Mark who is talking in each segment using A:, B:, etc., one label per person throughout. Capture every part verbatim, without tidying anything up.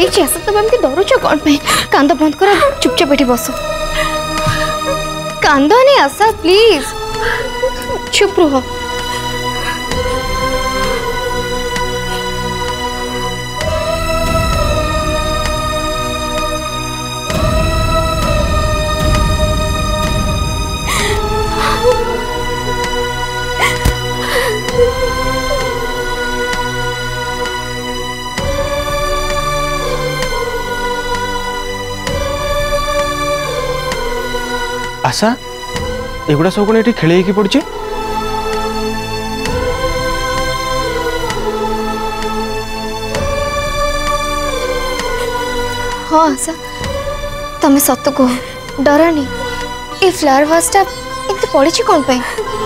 A: ହେଇଛି ଆଶା ତମେ ଏମିତି ଡରୁଛ କଣ ପାଇଁ? କାନ୍ଦ ବନ୍ଦ କର, ଚୁପଚାପ ଏଠି ବସ। କାନ୍ଦନି ଆଶା, ପ୍ଲିଜ ଚୁପ ରୁହ।
B: आशा एगुड़ा सब कौन ये खेल पड़ी?
A: हाँ आशा तमें सत कह, डरानी ये फ्लावर वासटा एमती पड़ी कौन पे?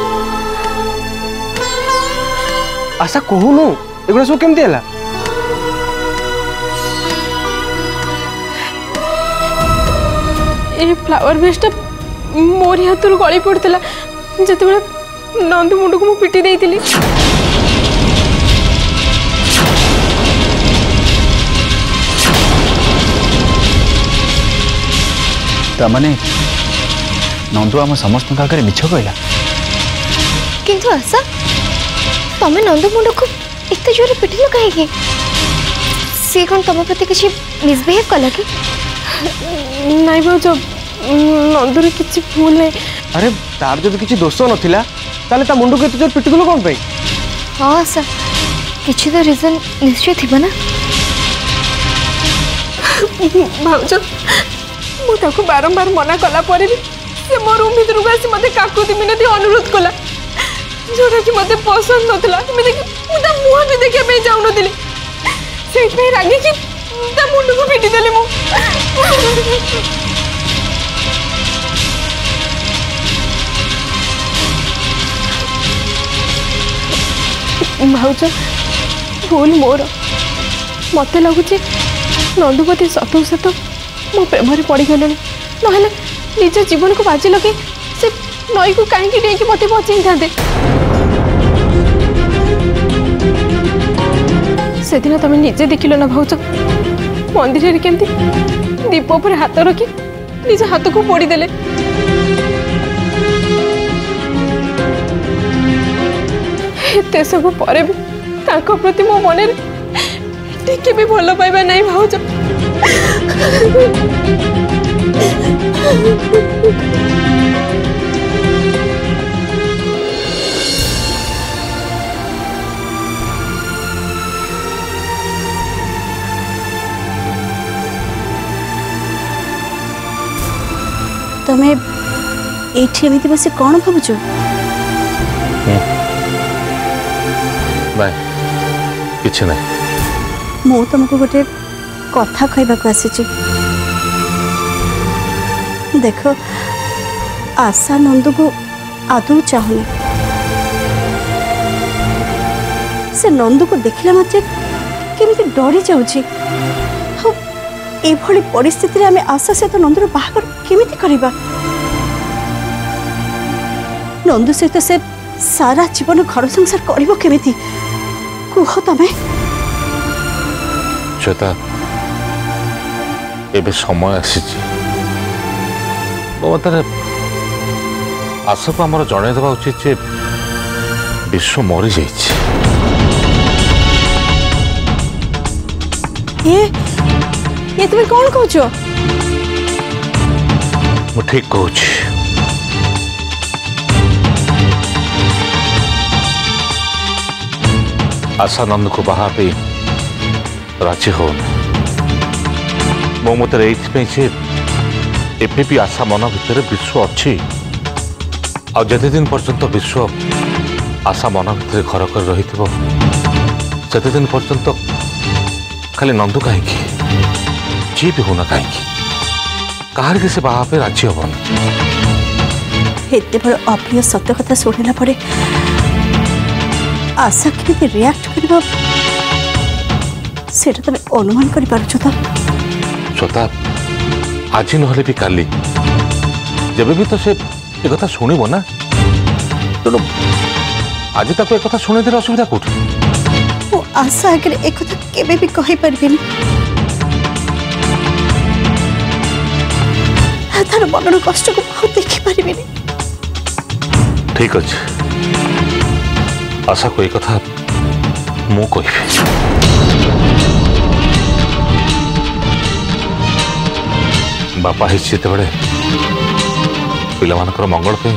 B: आशा कहूनु एगुड़ा सब केमती है?
C: ये फ्लावर वेस्टा मोरी हाथ गली पड़ता जिते नंदू मुंड को मुझे पिटी देती।
D: तमाने नंदू आम समस्त आगे मिछ कहला।
A: किंतु आशा तमें नंदू मुंड को इतने जोर पिटिल कहीं? सी कौन तुम प्रति किसी मिसबिहेव कला कि?
C: नहीं भाज नंदूर किसी भूल नहीं।
B: अरे तार जब किसी दोष नथिला ताले ता मुंड को एत जोर पिटिल कौन पे?
A: हाँ आशा किसी तो रीजन निश्चय थी ना।
C: भाज मुझे बारंबार मना कला पर भी से मो रूम भीतर को आसी मते काकुति मिनती अनुरोध कला जोटा कि मते पसंद नथला। मैं मुझे मुह भी देखा पे जाऊ नथिली से रागी कि ता मुंड को पिटी देली मु। भाज भूल मोर मत लगुच नंदुपति सतु सत मो प्रेम पड़ गले ना निज जीवन को बाजी लगे से नई को कहीं डेक मत बचई था। से दिन तुम निजे देखिल ना भाज मंदिर केमती दीप पर हाथ रखी निज हाथ को पोड़ीदेले। एते सब पर भी ताको प्रति मो मन टिके भी भल पाइबा नहीं भाज।
E: तमें एठी एमती बस कौन भावुच?
F: किछ नहीं
E: मु तुमको गोटे कथा कहवाक आसी। देख आशा नंदू को आदौ चाहूनी। से नंदू को देखला मात्रे केमिति डरी जाउची। एभली परिस्थिति आम आशा सहित नंदूर बाहागर केमिति करिबा? नंदू सहित से सारा जीवन घर संसार करिबो केमिति? कुह तमें।
F: श्वेता एबे समय आसी मो मत आशा को आमर जन देवा उचित जे विश्व मरी जाइए।
E: ये ये तुम्हें कौन कहछ?
F: मु ठीक कहूँ। आशा नंद को बाहा पे राजी हो मो मत एबे भी आशा मन भितर विश्व अच्छी आ जते दिन पर्यंत विश्व आशा मन भितर घर कर रही सेते दिन पर्यंत खाली नंदू कहीं जी भी होना कहीं कहार के से बाहा पे राजी हबन।
E: एते बड़ अप्रिय सत्य कथा शुणिला पड़े आशा के रिएक्ट करबा सेटा तमे अनुमान करि पारुछ त?
F: श्वेता आज नहले भी काली जब भी तो से एक कथा शुणव ना तेणु आज तक एक कथा शुणी दे असुविधा कौट?
E: आशा आगे एक कथा केबे भी कहि परबिनी। तार मनर कष्ट को बहुत देखी पारि
F: ठीक अच्छे आशा को कथा मु कहि बापा हित बड़े पिला मानकर मंगल पे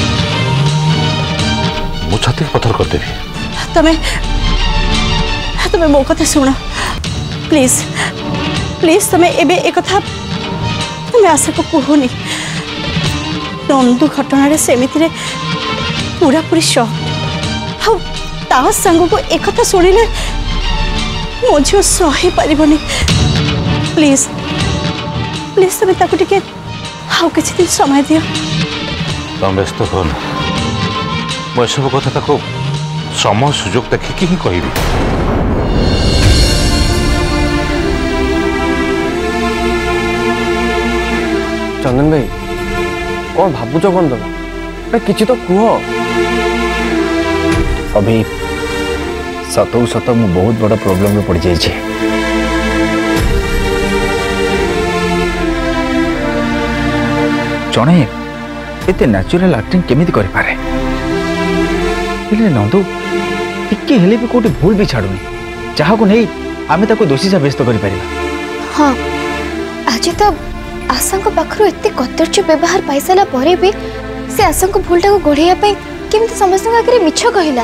F: मु छाती पत्थर करदेवी
E: तमें तमें मो कथा शुण प्लीज प्लीज तमें एबे एक कथा तमें आशा को कहूनी नंदू घटना सेमिति रे पूरा पूरी शॉक ता संग को एक कथा शुणिले मो झील सही पारिबनी प्लीज प्लीज तमें ताको टिके हाउ किछि दिन समय दियो
F: तुम व्यस्त हो मु सब कथा समय सुजोग देखिकी ही कहबी
B: चंदन भाई कौन भावुच कौन तुम अरे किसी तो कह
D: अभी सतु सत मु बहुत बड़ा प्रॉब्लम में पड़ जाइए जड़े एते नेचुरल एक्टिंग केमिति करि पारे नंदू टिके हेले भी कोटी भूल भी छाड़ुनी जहाँ को नहीं आमे ताको दोषी साब्यस्त करि परिबा
A: हाँ आज तो आशा पाखर एत कदर्य व्यवहार पाई सारा पर भी से आशा भूलटा को गोड़ाई केमती समस्त आगे मिछ कहला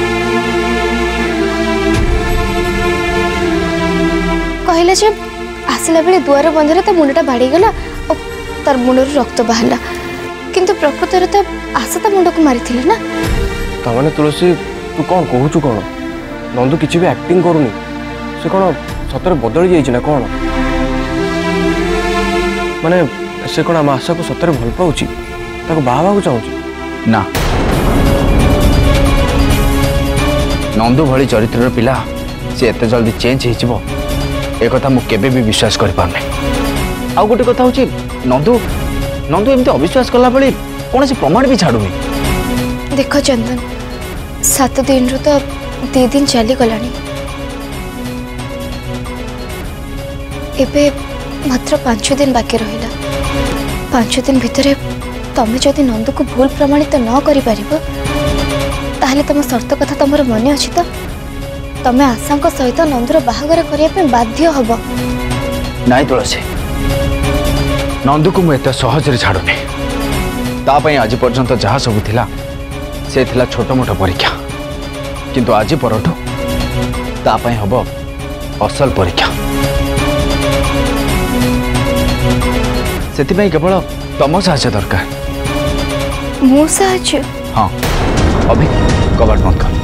A: कहला जे आसला बेले दुआर बंधरे ता मुंडटा बाड़ीगला और तार मुंडर रक्त बाहरला किंतु प्रकृतर तो आशा ता मुंड को मारी ना
B: तमाने तुलसी तू कौन कहूचु कौन नंदू किसी भी एक्टिंग करूनी से कौन सतरे बदली जाइए ना कौन माने से कौन आम आशा को सतरे भल पाऊँ बाहा को चाहूँ
D: ना नंदू भली चरित्र पिला से एत जल्दी चेंज हो एक मु केबे भी विश्वास कर पारने आउ गोटे कथा हूँ नंदू नंदू एमती अविश्वास कला बेले कौन से प्रमाण भी छाड़ुनी
A: देख चंदन सात दिन रु तो दी दिन चली गलानी एबे मात्र पांच दिन बाकी रहिला पांच दिन भितरे तमे जदि नंदू को भूल प्रमाणित न करि परिबो ताहले तम शर्त कथा तमर मने अछि तो तमे आशांक सहित नंदूर बाहागर करिया पे बाध्य हबो
D: नाई तुलसी नंदू को मुझे सहज रे छाड़ुनी तापाई आज पर्यंत जहाँ सब थिला से थिला छोट मोट परीक्षा किंतु आज परठू तापाई हबो असल परीक्षा सेतिपाई केवल तम साहाय्य दरकार
A: मो साहाय्य
D: हाँ अभी कबाड़ बंद कर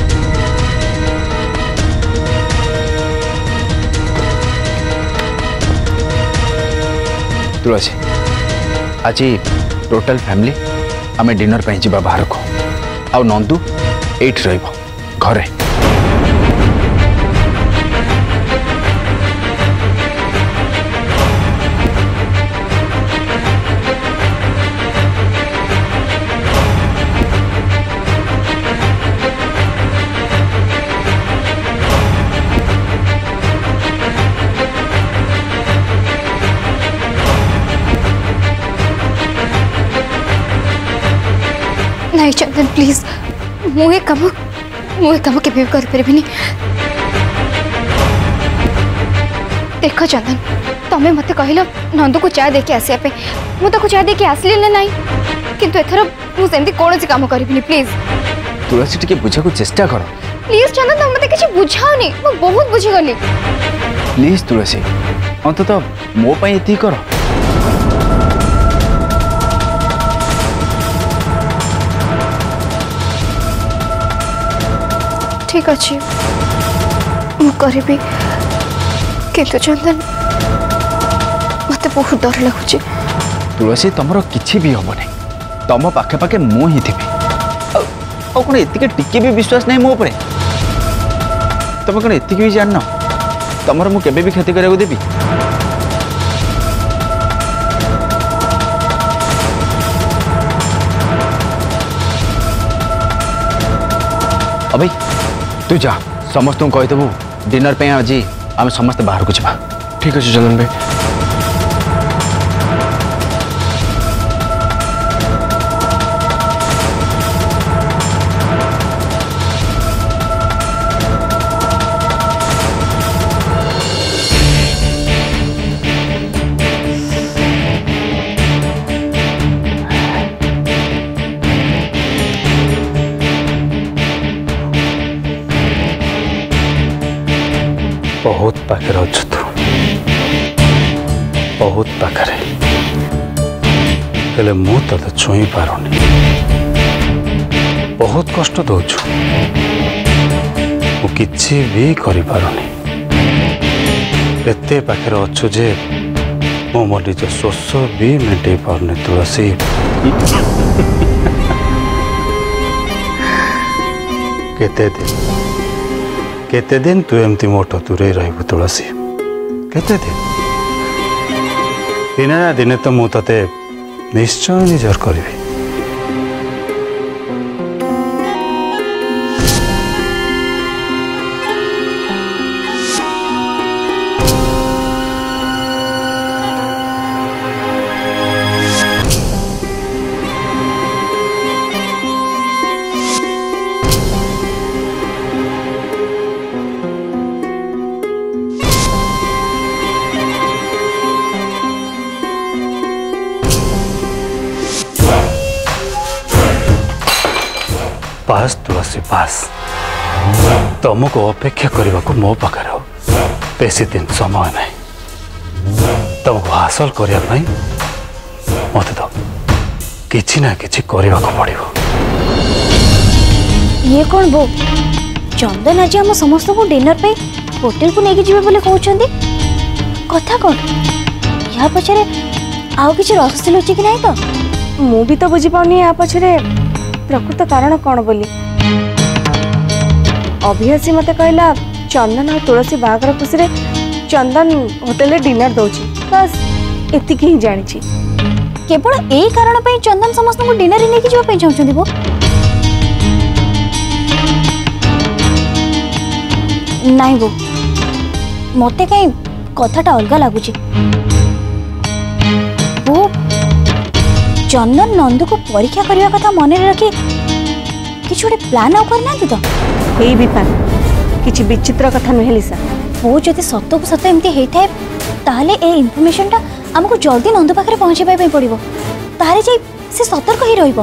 D: तुलसी आज टोटल फैमिली आमे डिनर पे जीवा बाहर को आ नंदू एट रहिबो घरे
A: नहीं चंदन प्लीज मुझे कम मुझे कम के कर परिबिनी देख चंदन तमें मत कहल नंदू को चाय देके आसिया पे मुझे चाय देके आसली ना नहीं किंतु एथर मुझे कौन सी काम करी प्लीज
D: तुलसी टिके बुझा को चेष्टा कर
A: प्लीज चंदन तुम मत किसी बुझाओनी मु बहुत बुझीगली
D: प्लीज तुलसी अंत तो मो पाई एति कर
A: ठीक अच्छे मु करी किंतु चंदन मत बहुत डर लगुच
D: तुलसी तुमर किछि भी हबनी तुम पाखे पाखे मु ही थी कौन एतिके टिके भी विश्वास नहीं मो उपरे तुम कौन एतिके भी जान तुमर मु केबे भी क्षति करने देवी अभी तू जा समस्त कहीदेबू डिनर पे आज आम समस्त बाहर को जा
B: ठीक अच्छे चंदन भाई
D: बहुत पाखे अच्छु तू बहुत पाखे हेले मु ते छुई पारुनी बहुत कष्ट दौचु मु किछि भी करि पारुनी एते पाखे अच्छु जे मो मो निज शोष भी मेटे पारुनी तुलसी केते दिन केते दिन तू एमती मोटो दूरे रहबु तुलसी केते दिन दिने ना दिने तो मु तते निश्चय निजर करिबी पास तुलसी पास तुमको अपेक्षा करने को मो पाखे बेसी दिन समय नहीं तुमको हासिल करने मत तो किसी ना किसी करने को पड़ो।
A: ये कौन बो चंदन आज आम समस्त को डिनर पे होटल को लेके जीवे बोले कहउछंदी कथा कौन या पछरे आउ किछ रहस्य लुचि कि नहीं तो
C: मु भी तो बुझी पाउनी या पछरे प्रकृत कारण कौन बोली अभियासी मते कहला चंदन और तुलसी बागर खुशी रे चंदन होटल रे डिनर दउची बस एतिक ही जानी छी
A: केवल एई कारण पे चंदन समस्त को डिनर रे लेके जीवा पे चाहउछंदी बो नहीं बो मते कहीं कथाटा अलग लगुची वो चंदन नंदू को परीक्षा करने कथा मन रखी किछ गोटे प्लान आउ करना तो
C: यही भी प्लान किछि विचित्र कथा नुहे लिसा
A: वो जदि सत को सत एमती होता है ताहले ए इनफॉरमेशन टा हमको जल्दी नंदू पाखे पहुंचाई पे पड़ो तारे जाई से सतर्क ही रहिबो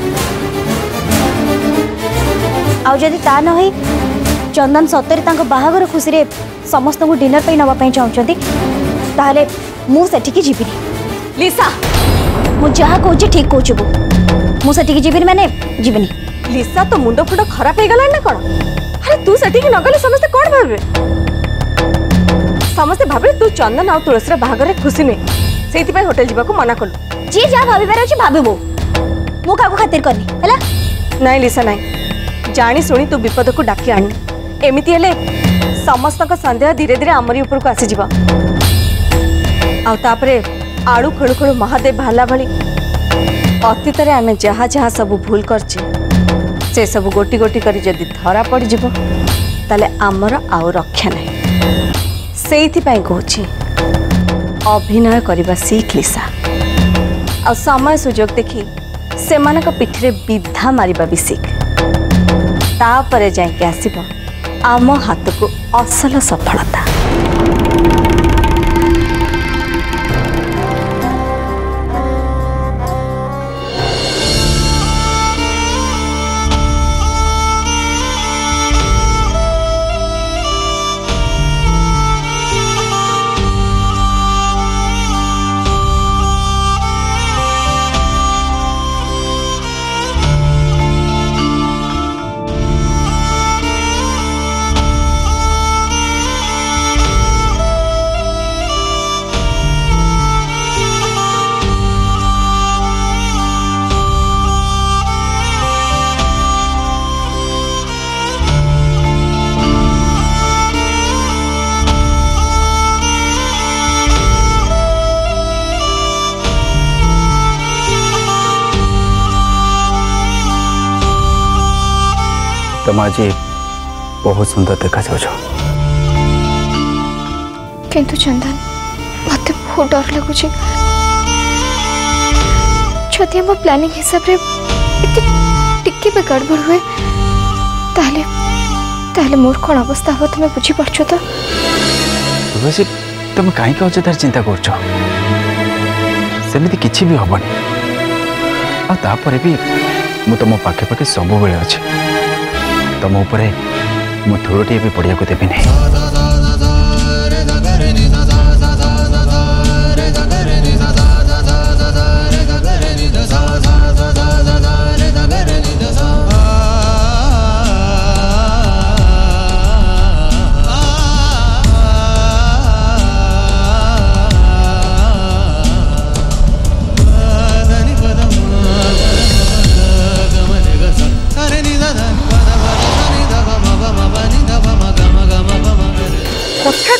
A: आउ जदि ता न होई चंदन सतरे तांको बाहागर खुशी रे समस्त को डिनर पे नवा पे चाहउछंती ताहले मु सेठी की जीविनी
C: लिसा
A: मु जहा कहूँ ठीक कहूँ बो मु सेठी जीविनी माने जीविनी
C: लिसा तो मुंड फुंड खराब हो गला ना कौन अरे तू सेठी की नगले समस्ते कौन भावे समस्ते भावे तू चंदन आ तुलसी बाहागर खुशी नुहे से होटल जावाक मना कलु
A: जी जहाँ भाविबार अच्छे भाविबो मु का खातिर करनी हैला
C: नाई लिसा नाई जानी शुणी तू विपद को डाकी आनी एमती हेले समस्त सन्देह धीरे धीरे आमरी ऊपर को आसी जीवा आउे आड़ू खड़ू खड़ू महादेव भाला भली अतीत आम जहाँ जहाँ सब भूल करछे से सब गोटी गोटी करी जदि धरा पड़ जीवो ताले आमर आउ रक्षा नहीं से कहूँ अभिनय करने सीख लिसा आ समय सुजोग देखी से पिठरे विधा मारिबा भी सीख तापरे जाके आसिबो आम हाथ को असल सफलता।
D: तुम आज बहुत सुंदर देखा जाओ
A: किंतु चंदन मत बहुत डर लगुच जदि आम प्लानिंग हिसाब रे टिके भी गड़बड़ हुए ताले ताले मोर कौन अवस्था हो तुम्हें बुझी पार्छ तो
D: वैसे तुम कहीं अजथार चिंता करछ सेमिति किछि भी हबनी आ तापरे भी मु तुम पाखे पाखे सब बेले अच्छे तुम उपरे मु थोड़े भी पड़िया को देवी नहीं।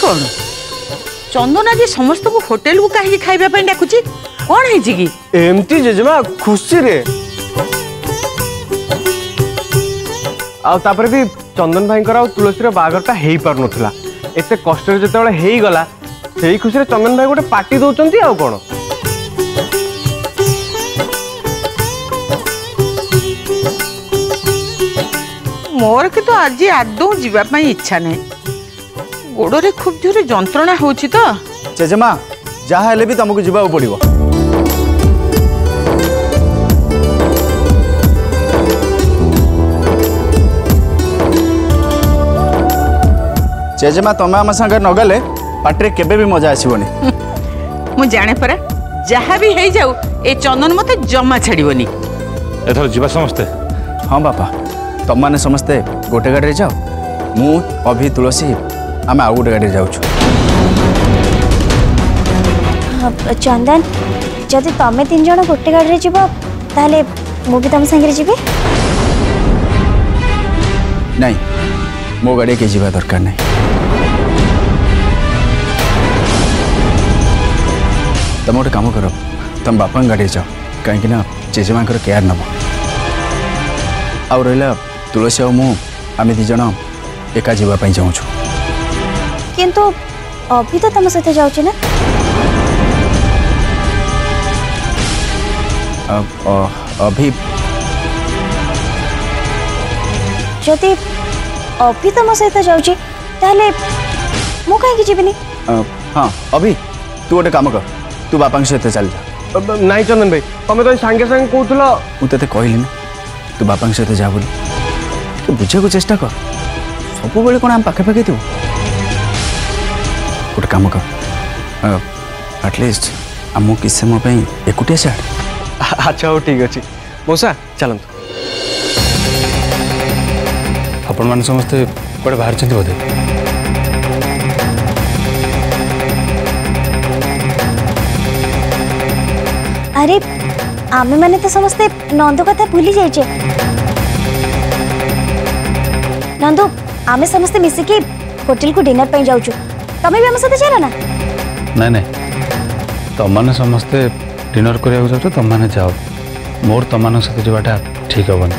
E: कौन चंदन आज समस्त को होटेल को कहीं खाइबा पे डाकुची कौन है कि
B: एमती जेजेमा खुशी रे आ तापर भी चंदन भाई और तुलसी बाहागरटा हो पार नाला एत कष्ट जो गला से खुशी रे चंदन भाई गोटे पार्टी दौरान आउ कौन
E: मोर के तो आज आदौ जावाई इच्छा नहीं गोड़े खूब जोरे जंत्रणा होची तो
D: जेजेमा जहाँ हेले भी तुमको जावाक पड़ो जेजेमा तुम आम सागर नगले पार्टी केबे भी मजा आसबनी
E: मु जाने परा जहाँ भी हो जाऊ ए चंदन मते जमा छाड़बनी
F: एथर जीवा समस्ते।
D: हाँ बापा तुम मैंने समस्ते गोटे गाड़ी जाओ मु अभी तुलसी आम आउ गोटे गाड़ी जाऊँ
A: चंदन जदि तमें तीन जन गोटे गाड़ी जीव ताले मु भी तुम संगे जीवी
D: नहीं मो गाड़ी के जीवा दरकार नहीं तुम गोटे काम कर तुम बापा गाड़ी जाओ कहीं जेजेमा केयर नब आउ रहा तुलसी आ मु आम दीज एका जावाई चाहूँ
A: किंतु अभी तो तुम सहित जाऊँ ना
D: अभी
A: जदि अभी तुम सहित जाऊँ ताले मु कहीं जीविनी
D: हाँ अभी तू गोटे काम कर तू बापा सहित चल जा
B: नाई चंदन भाई तुम तो सांगे सांगे कहूल
D: मुझे कहली ना तू बापा सहित जा बोली बुझे को चेष्टा कर सब बेले कौन आम पाखे पाखे थी गोटे काम कर एटलिस्ट आम किस समय एकुटिया से
B: अच्छा हो ठीक अच्छे मौसा चलतु
D: आपण मैंने समस्ते कड़े बाहर बोधे
A: अरे आमे माने तो समस्ते नंदू कथा भूली जाइए नंदू आमे समस्ते मिसिकी होटल को डिनर पे जाऊँ तमें भी आम सहित चल ना
G: नहीं नहीं तुम मैंने समस्ते डिनर करने जाओ तुम मैंने जाओ मोर तुम सहित जावाटा ठीक हेनी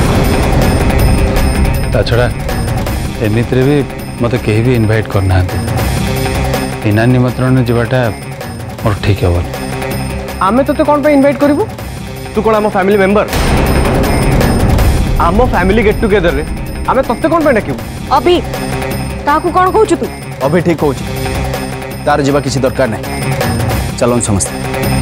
G: ता छड़ा एमती भी मत कहीं भी इनवाइट करना बिना निमंत्रण जावाटा मोर ठीक हेनी
B: आमे तो कौन पे इनवाइट करिवु तू कौन आम फैमिली मेंबर आम फैमिली गेट टुगेदर रे आमे तत्ते कौन पे डाकिबु
A: अभी काकू कौन कहू तू
D: अभी ठीक कहूँ तार जीवा किसी दरकार नहीं चलो समस्ते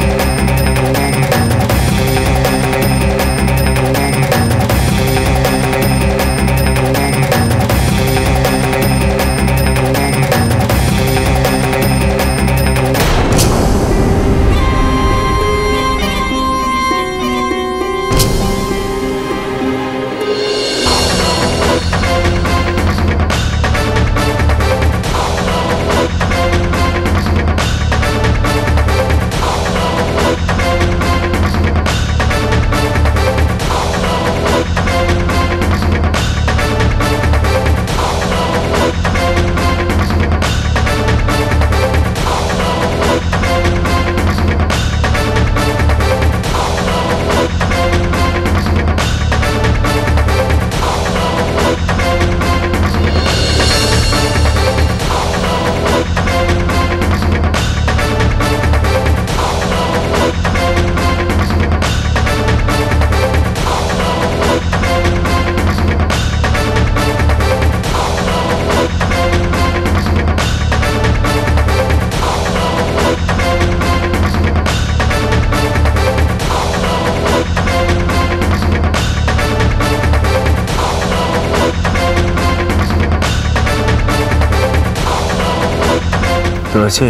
D: तुलसी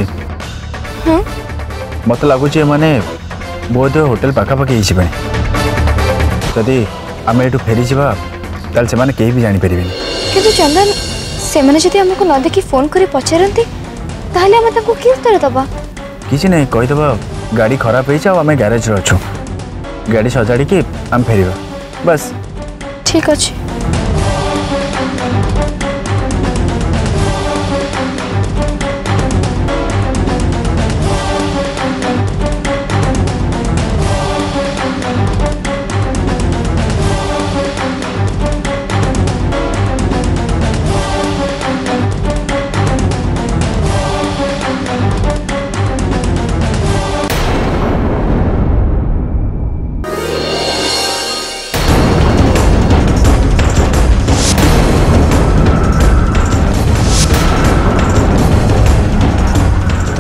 D: मत लगुच मैंने बहुत होटेल पाखापाखि जदि आम यू फेरी जावा से कहीं भी जापर
A: किंतु चंदन से मैंने जदि हमको न देखी फोन कर पचारती ताहले हम ताको की उत्तर दबा
D: किसी नहीं कहीदेव गाड़ी खराब हो आम ग्यारेज अच्छु गाड़ी सजाड़ी की आम फेर बस
A: ठीक अच्छे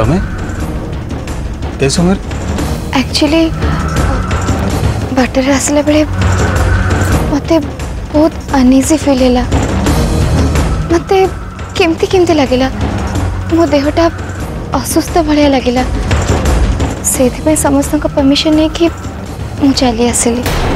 G: तुम्हें ए समय
A: एक्चुअली बाटर आसला बेले मते बहुत अनइजी फील हैला मते केमती केमती लगिला मो देहटा असुस्थ भलिया लगिला से समस्त परमिशन नहीं कि मु चली आसिली।